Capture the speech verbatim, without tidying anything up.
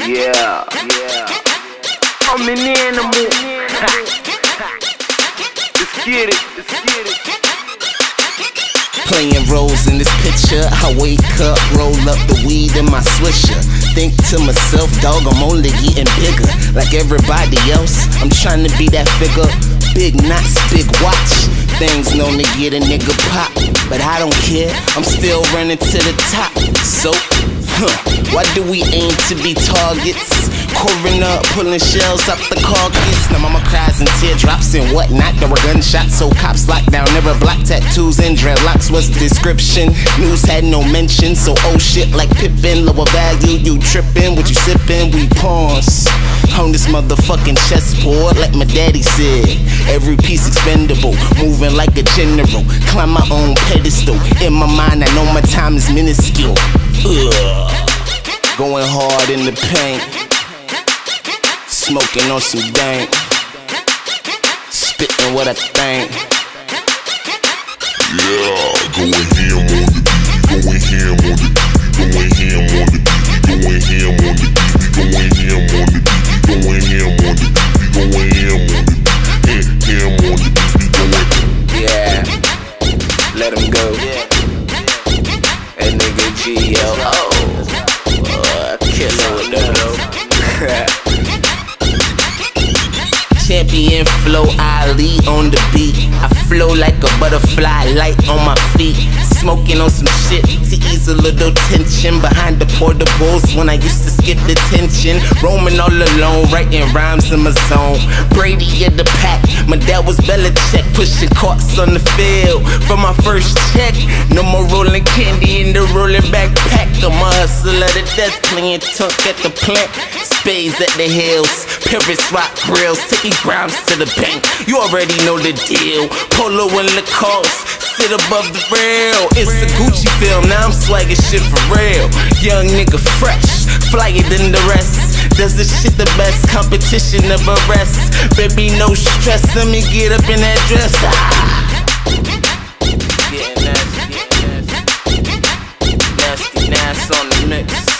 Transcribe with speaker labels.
Speaker 1: Yeah, yeah. I'm an animal. Let's get it, let's get it.
Speaker 2: Playing roles in this picture, I wake up, roll up the weed in my swisher. Think to myself, dog, I'm only getting bigger. Like everybody else, I'm trying to be that figure. Big knots, big watch. Things known to get a nigga pop, but I don't care, I'm still running to the top. So, huh, why do we aim to be targets? Coring up, pulling shells up the carcass. Now mama cries and teardrops and whatnot. There were gunshots, so cops locked down. Never black tattoos and dreadlocks was the description. News had no mention, so oh shit like Pippin. Lower value, you trippin', what you sippin', we pawns on this motherfucking chessboard, like my daddy said. Every piece expendable, moving like a general. Climb my own pedestal. In my mind, I know my time is minuscule. Ugh. Going hard in the paint, smoking on some dank, spitting what I think.
Speaker 3: Yeah, going ham on the beat, going ham on the beat, going ham on the beat, going ham on the beat, going ham on the beat, going ham on the beat, going ham on the beat, ham on the beat, going.
Speaker 2: Yeah, let him go. That nigga G L O, uh, killer with no Champion flow, Ali on the beat. I flow like a butterfly, light on my feet. Smoking on some shit to ease a little tension behind the portables when I used to skip detention. Roaming all alone, writing rhymes in my zone. Brady in the pack, my dad was Belichick, pushing carts on the field for my first check. No more rolling candy in the rolling backpack. I'm a hustler to death, playing tunk at the plant. Spades at the hills, Paris rock grills, taking grams to the bank. You already know the deal. Polo and Lacoste, sit above the rail. It's a Gucci film, now I'm swagging shit for real. Young nigga fresh, flyer than the rest. Does this shit the best, competition never rests. Baby, no stress, let me get up in that dress. Ah. Getting nasty, getting nasty. Nasty, nasty on the mix.